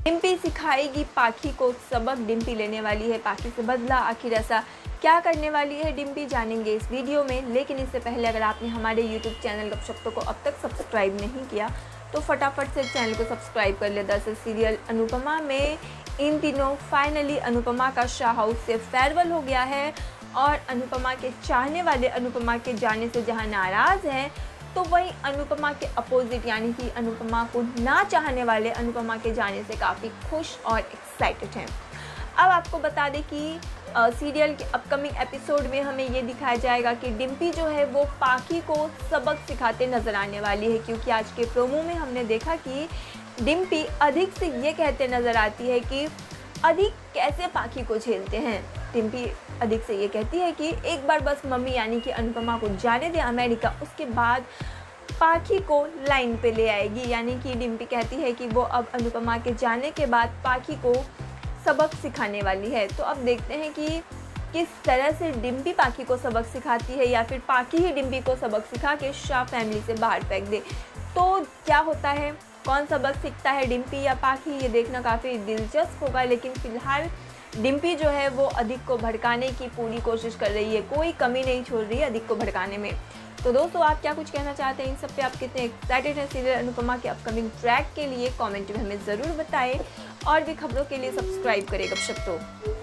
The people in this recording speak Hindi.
डिम्पी सिखाएगी पाखी को सबक, डिम्पी लेने वाली है पाखी से बदला। आखिर ऐसा क्या करने वाली है डिम्पी, जानेंगे इस वीडियो में। लेकिन इससे पहले अगर आपने हमारे YouTube चैनल गपशप को अब तक सब्सक्राइब नहीं किया तो फटाफट से चैनल को सब्सक्राइब कर ले। दरअसल सीरियल अनुपमा में इन दिनों फाइनली अनुपमा का शाह हाउस से फेयरवेल हो गया है और अनुपमा के चाहने वाले अनुपमा के जाने से जहां नाराज़ हैं, तो वहीं अनुपमा के अपोजिट यानी कि अनुपमा को ना चाहने वाले अनुपमा के जाने से काफ़ी खुश और एक्साइटेड हैं। अब आपको बता दें कि सीरियल के अपकमिंग एपिसोड में हमें ये दिखाया जाएगा कि डिम्पी जो है वो पाखी को सबक सिखाते नज़र आने वाली है, क्योंकि आज के प्रोमो में हमने देखा कि डिम्पी अधिक से ये कहते नज़र आती है कि अधिक कैसे पाखी को झेलते हैं। डिम्पी अधिक से ये कहती है कि एक बार बस मम्मी यानी कि अनुपमा को जाने दे अमेरिका, उसके बाद पाखी को लाइन पे ले आएगी। यानी कि डिम्पी कहती है कि वो अब अनुपमा के जाने के बाद पाखी को सबक सिखाने वाली है। तो अब देखते हैं कि किस तरह से डिम्पी पाखी को सबक सिखाती है, या फिर पाखी ही डिम्पी को सबक सिखा के शाह फैमिली से बाहर फेंक दे। तो क्या होता है, कौन सबक सीखता है डिम्पी या पाखी, ये देखना काफ़ी दिलचस्प होगा। लेकिन फ़िलहाल डिम्पी जो है वो अधिक को भड़काने की पूरी कोशिश कर रही है, कोई कमी नहीं छोड़ रही है अधिक को भड़काने में। तो दोस्तों, आप क्या कुछ कहना चाहते हैं इन सब पे, आप कितने एक्साइटेड हैं सीरियल अनुपमा के अपकमिंग ट्रैक के लिए, कमेंट में हमें ज़रूर बताएं। और भी खबरों के लिए सब्सक्राइब करें गपशप तो।